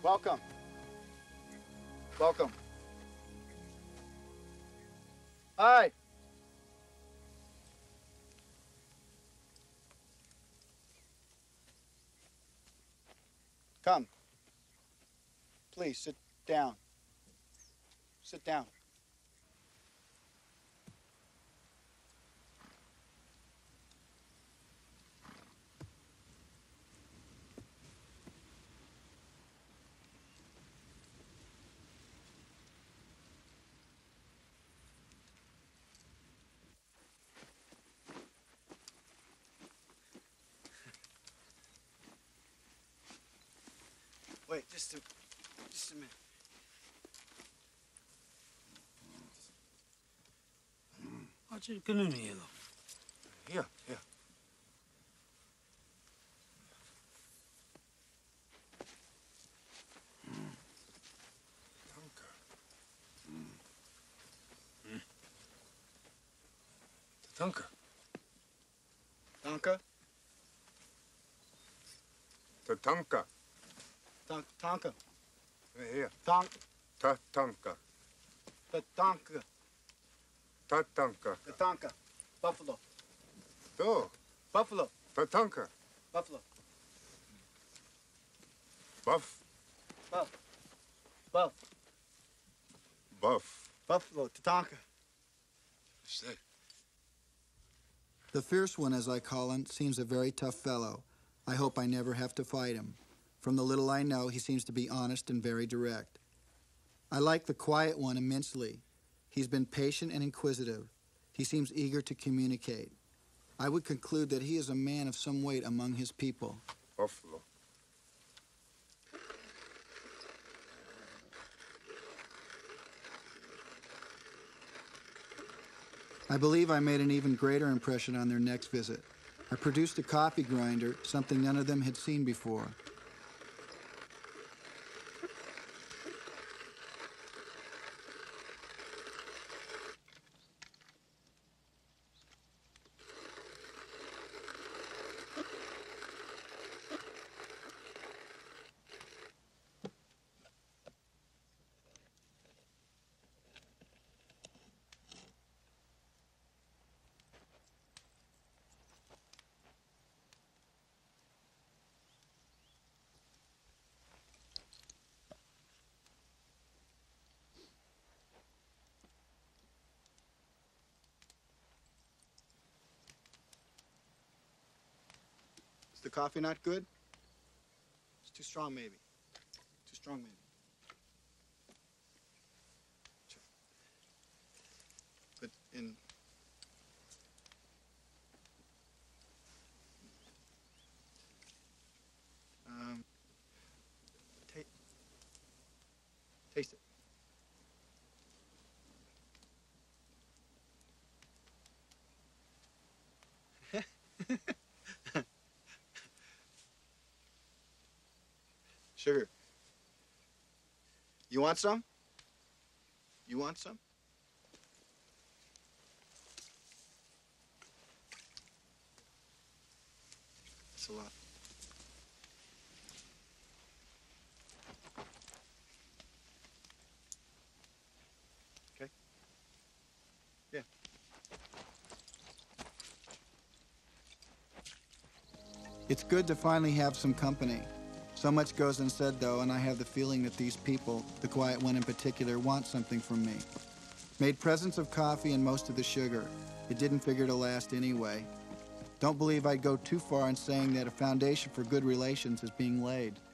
Welcome. Welcome. Hi. Come. Please, sit down. Sit down. Wait, just a minute. Acil gününü yiyelim. Here, here. Danke. Danke. Danke. Tatanka. Tanka. Here. Tatanka. Tatanka. Tatanka. Tatanka. Buffalo. Do. Buffalo. Tatanka. Buffalo. Buff. Buff. Buff. Buff. Buffalo. Tatanka. Say. The fierce one, as I call him, seems a very tough fellow. I hope I never have to fight him. From the little I know, he seems to be honest and very direct. I like the quiet one immensely. He's been patient and inquisitive. He seems eager to communicate. I would conclude that he is a man of some weight among his people. Buffalo. I believe I made an even greater impression on their next visit. I produced a coffee grinder, something none of them had seen before. Is the coffee not good? It's too strong, maybe. Too strong, maybe. But in... taste it. Sugar. You want some? You want some? That's a lot. Okay? Yeah. It's good to finally have some company. So much goes unsaid, though, and I have the feeling that these people, the quiet one in particular, want something from me. Made presents of coffee and most of the sugar. It didn't figure to last anyway. Don't believe I'd go too far in saying that a foundation for good relations is being laid.